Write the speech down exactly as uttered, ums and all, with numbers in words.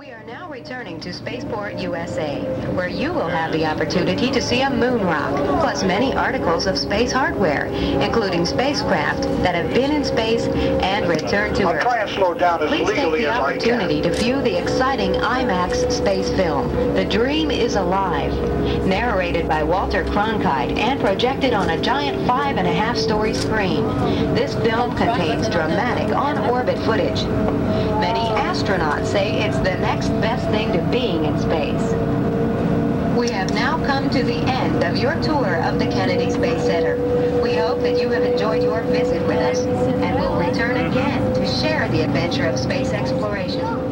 We are now returning to Spaceport, U S A, where you will have the opportunity to see a moon rock, plus many articles of space hardware, including spacecraft that have been in space and returned to I'll Earth. try and slow down as Please take legally the as I opportunity can. to view the exciting IMAX space film, The Dream is Alive, narrated by Walter Cronkite and projected on a giant five and a half story screen. This film contains dramatic on-orbit footage. Many astronauts say it's the next best thing to being in space. We have now come to the end of your tour of the Kennedy Space Center. We hope that you have enjoyed your visit with us and will return again to share the adventure of space exploration.